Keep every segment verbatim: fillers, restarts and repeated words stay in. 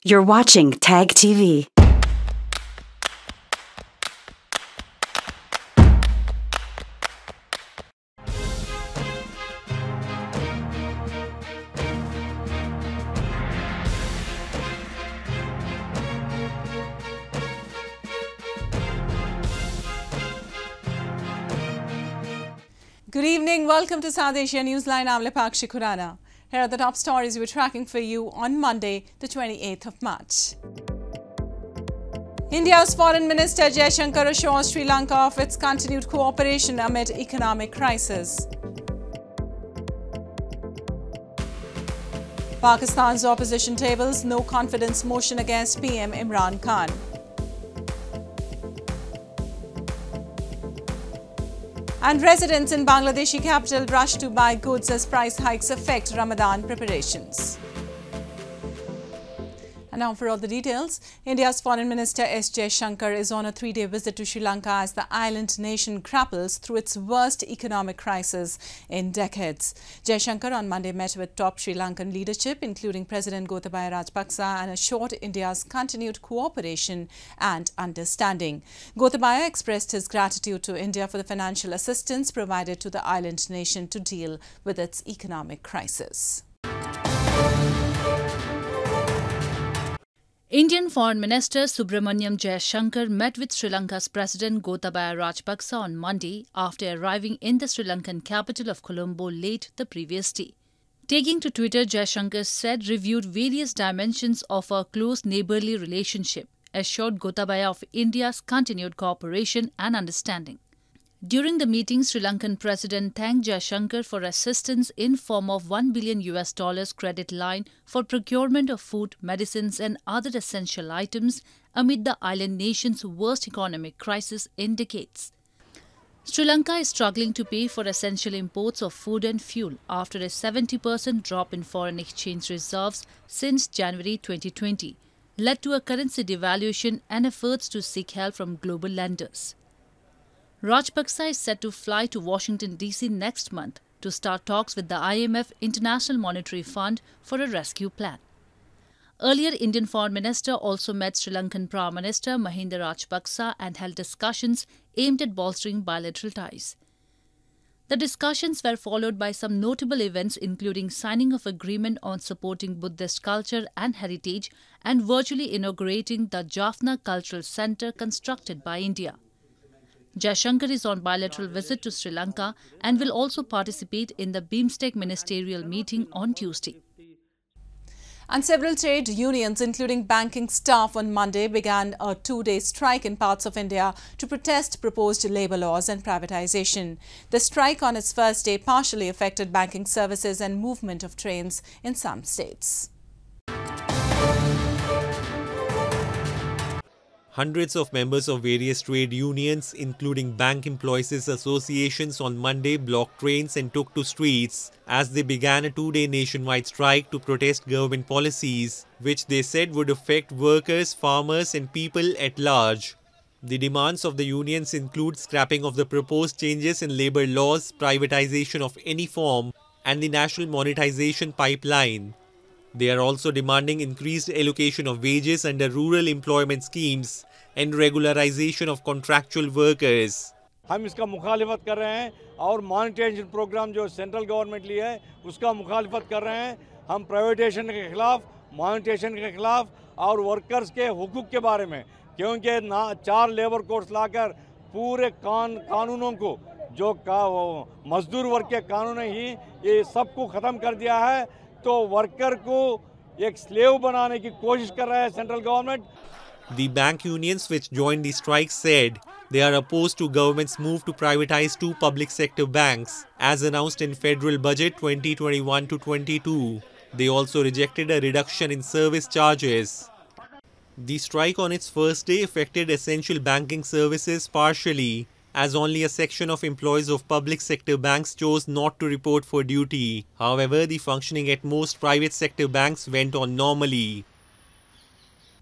You're watching Tag T V. Good evening. Welcome to South Asia Newsline. I'm Lepakshi Khurana. Here are the top stories we're tracking for you on Monday, the twenty-eighth of March. India's Foreign Minister Jaishankar assures Sri Lanka of its continued cooperation amid economic crisis. Pakistan's opposition tables no confidence motion against P M Imran Khan. And residents in Bangladeshi capital rush to buy goods as price hikes affect Ramadan preparations. And now for all the details, India's Foreign Minister S Jaishankar is on a three-day visit to Sri Lanka as the island nation grapples through its worst economic crisis in decades. Jaishankar on Monday met with top Sri Lankan leadership, including President Gotabaya Rajapaksa, and assured India's continued cooperation and understanding. Gotabaya expressed his gratitude to India for the financial assistance provided to the island nation to deal with its economic crisis. Indian Foreign Minister Subramaniam Jaishankar met with Sri Lanka's President Gotabaya Rajapaksa on Monday after arriving in the Sri Lankan capital of Colombo late the previous day. Taking to Twitter, Jaishankar said reviewed various dimensions of our close neighbourly relationship, assured Gotabaya of India's continued cooperation and understanding. During the meeting, Sri Lankan President thanked Jaishankar for assistance in form of one billion U S dollars credit line for procurement of food, medicines and other essential items amid the island nation's worst economic crisis in decades. Sri Lanka is struggling to pay for essential imports of food and fuel after a seventy percent drop in foreign exchange reserves since January twenty twenty, led to a currency devaluation and efforts to seek help from global lenders. Rajapaksa is set to fly to Washington, D C next month to start talks with the I M F International Monetary Fund for a rescue plan. Earlier, Indian Foreign Minister also met Sri Lankan Prime Minister Mahinda Rajapaksa and held discussions aimed at bolstering bilateral ties. The discussions were followed by some notable events, including signing of agreement on supporting Buddhist culture and heritage and virtually inaugurating the Jaffna Cultural Centre constructed by India. Jaishankar is on bilateral visit to Sri Lanka and will also participate in the BIMSTEC ministerial meeting on Tuesday. And several trade unions, including banking staff, on Monday began a two-day strike in parts of India to protest proposed labour laws and privatisation. The strike on its first day partially affected banking services and movement of trains in some states. Hundreds of members of various trade unions, including bank employees associations, on Monday blocked trains and took to streets as they began a two-day nationwide strike to protest government policies, which they said would affect workers, farmers and people at large. The demands of the unions include scrapping of the proposed changes in labour laws, privatisation of any form, and the national monetization pipeline. They are also demanding increased allocation of wages under rural employment schemes and regularization of contractual workers. हम इसका मुखालिफत कर रहे हैं और monetization program जो central government लिए है उसका मुखालिफत कर रहे हैं. हम प्राइवेटाइजेशन के खिलाफ, मॉनिटाइजेशन के खिलाफ और वर्कर्स के हुकूक के बारे में, क्योंकि ना चार लेबर कोड्स लाकर पूरे कान कानूनों को जो का मजदूर वर्ग के कानून ही ये सबको ख़त्म कर दिया है, तो वर्कर को एक स्लेव बनाने की कोशिश कर रहा है central government. The bank unions which joined the strike said they are opposed to government's move to privatize two public sector banks as announced in Federal Budget twenty twenty-one to twenty-two. They also rejected a reduction in service charges. The strike on its first day affected essential banking services partially, as only a section of employees of public sector banks chose not to report for duty. However, the functioning at most private sector banks went on normally.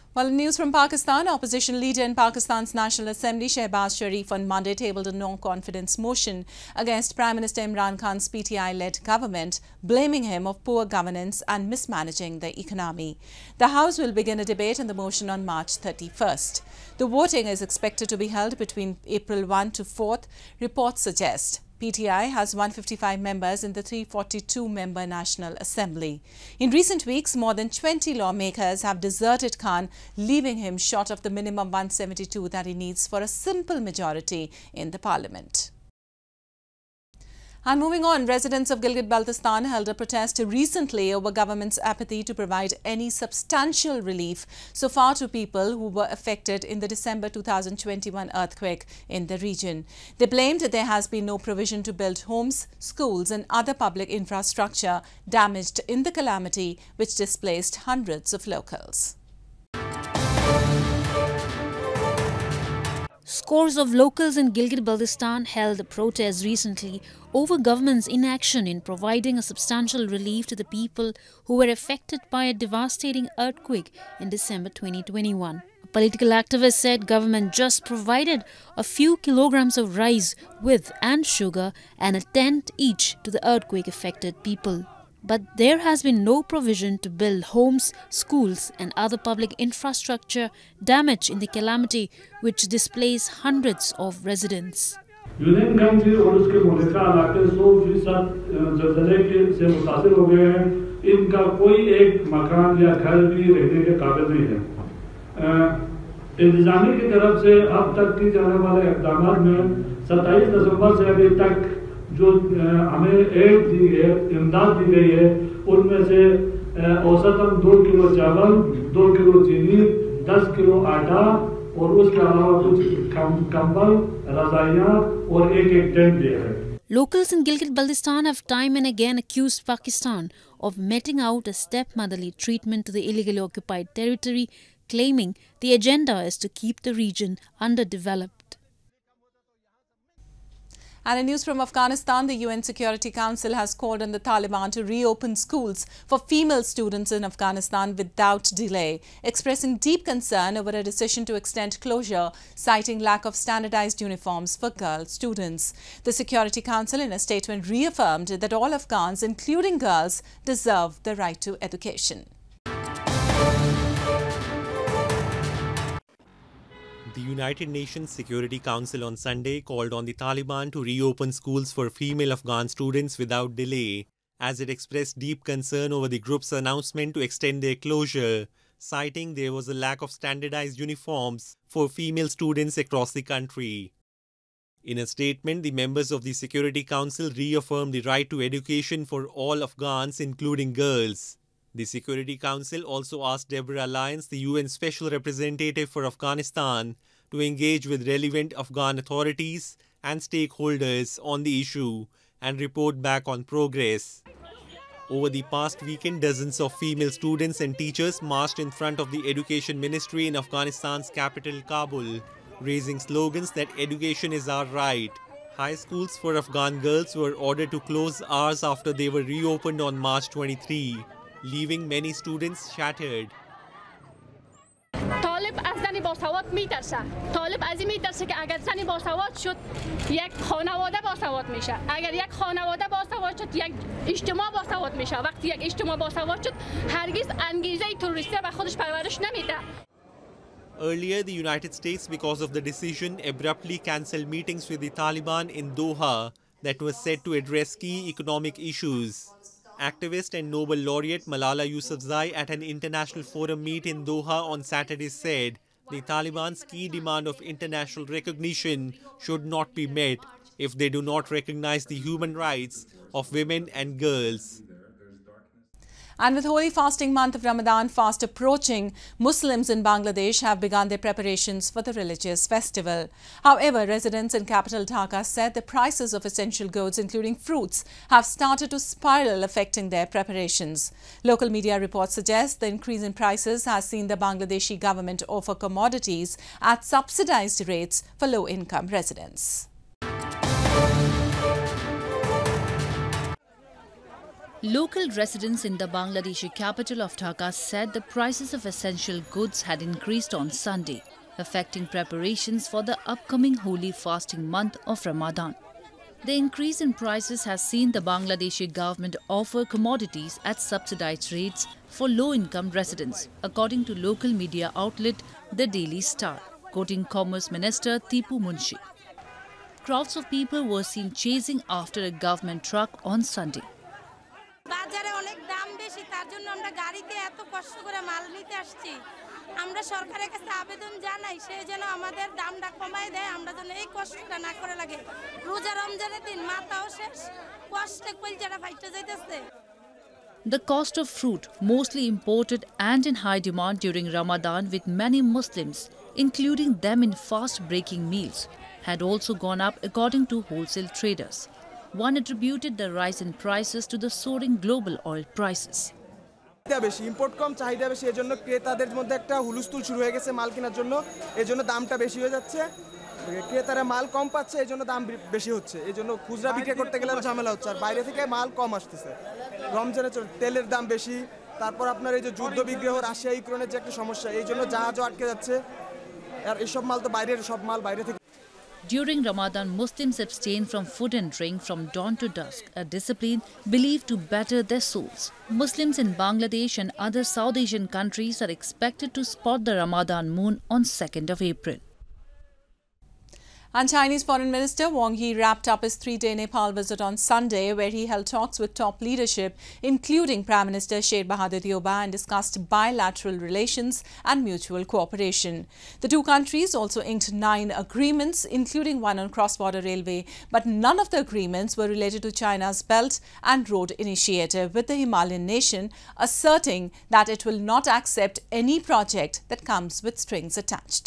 Well, in news from Pakistan, opposition leader in Pakistan's National Assembly, Shehbaz Sharif, on Monday tabled a no-confidence motion against Prime Minister Imran Khan's P T I-led government, blaming him of poor governance and mismanaging the economy. The House will begin a debate on the motion on March thirty-first. The voting is expected to be held between April first to fourth, reports suggest. P T I has one hundred fifty-five members in the three hundred forty-two member National Assembly. In recent weeks, more than twenty lawmakers have deserted Khan, leaving him short of the minimum one hundred seventy-two that he needs for a simple majority in the parliament. And moving on, residents of Gilgit-Baltistan held a protest recently over government's apathy to provide any substantial relief so far to people who were affected in the December two thousand twenty-one earthquake in the region. They blamed that there has been no provision to build homes, schools and other public infrastructure damaged in the calamity, which displaced hundreds of locals. Scores of locals in Gilgit-Baltistan held protests recently over government's inaction in providing a substantial relief to the people who were affected by a devastating earthquake in December twenty twenty-one. A political activist said government just provided a few kilograms of rice with and sugar and a tent each to the earthquake-affected people. But there has been no provision to build homes, schools and other public infrastructure damaged in the calamity, which displaced hundreds of residents. Union council और उसके मुल्का इलाके सौ फीसद ज़लज़ले के से मुतासिर हो गए हैं। इनका कोई एक मकान या घर भी रहने के काबिल नहीं है। इंतजामिया की तरफ से अब तक की जाने वाले इक़दाम में सत्ताईस दिसंबर से अभी तक जो हमें एड दी है, इमदाद दी गई है, उनमें से औसतन दो किलो चावल, दो किलो चीनी, दस किलो आटा और उसके अलावा कुछ कंबल, रज़ाइयाँ और एक एक टेंट दिया है। Locals in Gilgit-Baltistan have time and again accused Pakistan of meting out a stepmotherly treatment to the illegally occupied territory, claiming the agenda is to keep the region underdeveloped. And in news from Afghanistan, the U N Security Council has called on the Taliban to reopen schools for female students in Afghanistan without delay, expressing deep concern over a decision to extend closure, citing lack of standardized uniforms for girl students. The Security Council, in a statement, reaffirmed that all Afghans, including girls, deserve the right to education. The United Nations Security Council on Sunday called on the Taliban to reopen schools for female Afghan students without delay, as it expressed deep concern over the group's announcement to extend their closure, citing there was a lack of standardized uniforms for female students across the country. In a statement, the members of the Security Council reaffirmed the right to education for all Afghans, including girls. The Security Council also asked Deborah Lyons, the U N Special Representative for Afghanistan, to engage with relevant Afghan authorities and stakeholders on the issue and report back on progress. Over the past weekend, dozens of female students and teachers marched in front of the Education Ministry in Afghanistan's capital, Kabul, raising slogans that education is our right. High schools for Afghan girls were ordered to close hours after they were reopened on March twenty-third. Leaving many students shattered. طالب از زنی باسواد میترسه. طالب از این میترسه که اگر زنی باسواد شد یک خانواده باسواد میشه. اگر یک خانواده باسواد شد یک اجتماع باسواد میشه. وقتی یک اجتماع باسواد شد هرگز انگیزه تروریستی به خودش پرورش نمیده. Earlier, the United States, because of the decision, abruptly cancelled meetings with the Taliban in Doha that was set to address key economic issues. Activist and Nobel laureate Malala Yousafzai at an international forum meet in Doha on Saturday said the Taliban's key demand of international recognition should not be met if they do not recognize the human rights of women and girls. And with holy fasting month of Ramadan fast approaching, Muslims in Bangladesh have begun their preparations for the religious festival. However, residents in capital Dhaka said the prices of essential goods, including fruits, have started to spiral, affecting their preparations. Local media reports suggest the increase in prices has seen the Bangladeshi government offer commodities at subsidized rates for low-income residents. Local residents in the Bangladeshi capital of Dhaka said the prices of essential goods had increased on Sunday, affecting preparations for the upcoming holy fasting month of Ramadan. The increase in prices has seen the Bangladeshi government offer commodities at subsidized rates for low-income residents, according to local media outlet The Daily Star, quoting Commerce Minister Tipu Munshi. Crowds of people were seen chasing after a government truck on Sunday. বাজারে অনেক দাম বেশি তার জন্য আমরা গাড়িতে এত কষ্ট করে মাল নিতে আসছি আমরা সরকারের কাছে আবেদন জানাই সে যেন আমাদের দামটা কমায় দেয় আমরা যেন এই কষ্টটা না করে লাগে রোজা রমজানের দিন মাথাও শেষ কষ্টে কলজাটা ফাইটে যাইতেছে The cost of fruit, mostly imported and in high demand during Ramadan with many Muslims, including them in fast-breaking meals, had also gone up according to wholesale traders. One attributed the rise in prices to the soaring global oil prices. বেশি import কম চাহিদা বেশি এজন্য ক্রেতাদের মধ্যে একটা হুলস্থুল শুরু হয়ে গেছে মাল কেনার জন্য এজন্য দামটা বেশি হয়ে যাচ্ছে ক্রেতারা মাল কম পাচ্ছে এজন্য দাম বেশি হচ্ছে এজন্য খুচরা বিক্রি করতে গেলে ঝামেলা হচ্ছে আর বাইরে থেকে মাল কম আসতেছে রমজানে তেলের দাম বেশি তারপর আপনার এই যে যুদ্ধ বিগ্রহ রাশিয়া ইউক্রেনের যে একটা সমস্যা এইজন্য জাহাজও আটকে যাচ্ছে আর এইসব মাল তো বাইরের সব মাল বাইরে থেকে During Ramadan, Muslims abstain from food and drink from dawn to dusk, a discipline believed to better their souls. Muslims in Bangladesh and other South Asian countries are expected to spot the Ramadan moon on second of April. And Chinese Foreign Minister Wang Yi wrapped up his three-day Nepal visit on Sunday, where he held talks with top leadership, including Prime Minister Sher Bahadur Deuba, and discussed bilateral relations and mutual cooperation. The two countries also inked nine agreements, including one on cross-border railway, but none of the agreements were related to China's Belt and Road Initiative, with the Himalayan nation asserting that it will not accept any project that comes with strings attached.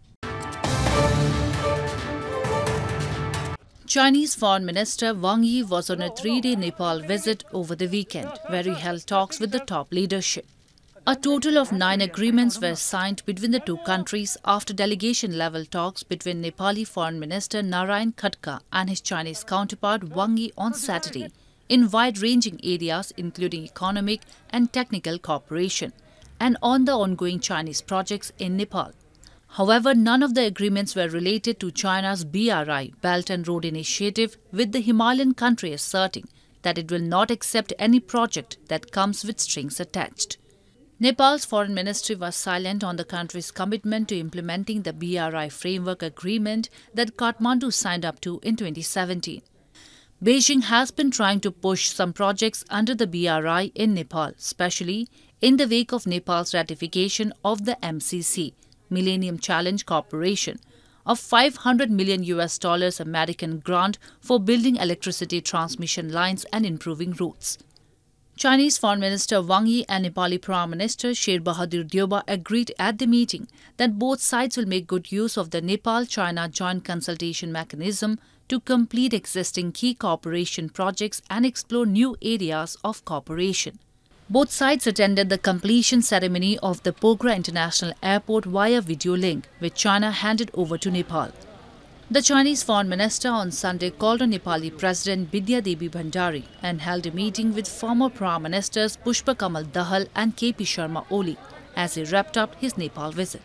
Chinese Foreign Minister Wang Yi was on a three-day Nepal visit over the weekend, where he held talks with the top leadership. A total of nine agreements were signed between the two countries after delegation-level talks between Nepali Foreign Minister Narayan Khadka and his Chinese counterpart Wang Yi on Saturday, in wide-ranging areas including economic and technical cooperation, and on the ongoing Chinese projects in Nepal. However, none of the agreements were related to China's B R I, Belt and Road Initiative, with the Himalayan country asserting that it will not accept any project that comes with strings attached. Nepal's foreign ministry was silent on the country's commitment to implementing the B R I framework agreement that Kathmandu signed up to in twenty seventeen. Beijing has been trying to push some projects under the B R I in Nepal, especially in the wake of Nepal's ratification of the M C C, Millennium Challenge Corporation, a five hundred million U S dollars American grant for building electricity transmission lines and improving roads. Chinese Foreign Minister Wang Yi and Nepali Prime Minister Sher Bahadur Deuba agreed at the meeting that both sides will make good use of the Nepal-China Joint Consultation Mechanism to complete existing key cooperation projects and explore new areas of cooperation. Both sides attended the completion ceremony of the Pokhara International Airport via video link, which China handed over to Nepal. The Chinese Foreign Minister on Sunday called on Nepali President Bidya Devi Bhandari and held a meeting with former Prime Ministers Pushpa Kamal Dahal and K P Sharma Oli as he wrapped up his Nepal visit.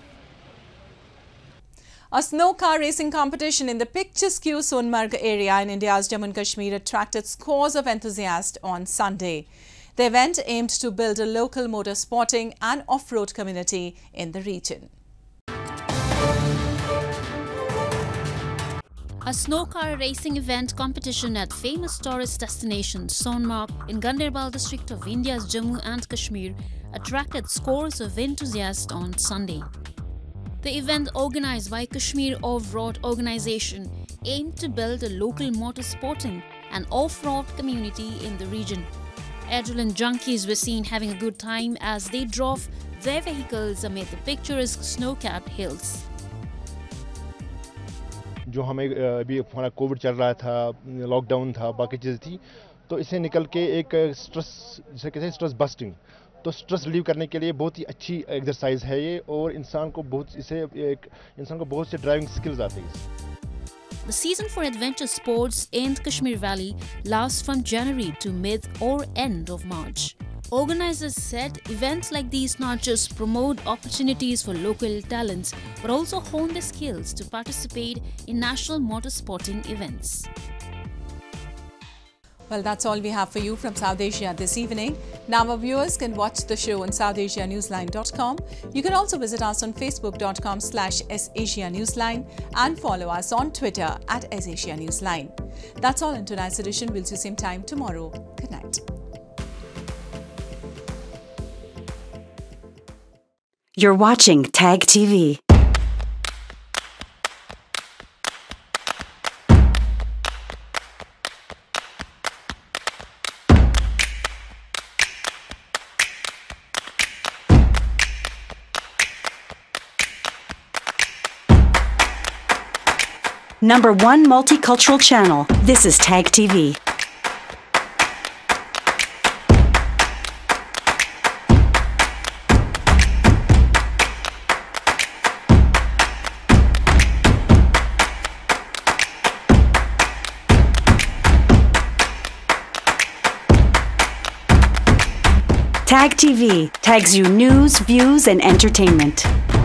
A snow car racing competition in the picturesque Sonmarg area in India's Jammu and Kashmir attracted scores of enthusiasts on Sunday. The event aimed to build a local motorsporting and off-road community in the region. A snow car racing event competition at famous tourist destination Sonmarg in Ganderbal district of India's Jammu and Kashmir attracted scores of enthusiasts on Sunday. The event, organized by Kashmir Off-Road Organization, aimed to build a local motorsporting and off-road community in the region. Adrenaline junkies were seen having a good time as they drove their vehicles amid the picturesque snow-capped hills. जो हमें अभी हमारा Covid चल रहा था, lockdown था, बाकी चीज़ें थी, तो इसे निकल के एक स्ट्रेस जिसे कहते हैं स्ट्रेस बस्टिंग, तो स्ट्रेस रिलीव करने के लिए बहुत ही अच्छी एक्सरसाइज है ये और इंसान को बहुत इसे एक इंसान को बहुत से ड्राइविंग स्किल्स आते हैं. The season for adventure sports in Kashmir Valley lasts from January to mid or end of March. Organizers said events like these not just promote opportunities for local talents but also hone their skills to participate in national motorsporting events. Well, that's all we have for you from South Asia this evening. Now our viewers can watch the show on south asia newsline dot com. You can also visit us on facebook dot com slash s asia newsline and follow us on Twitter at s asia newsline. That's all in tonight's edition. We'll see you same time tomorrow. Good night. You're watching Tag T V. Number one multicultural channel. This is Tag T V. Tag T V tags you news, views, and entertainment.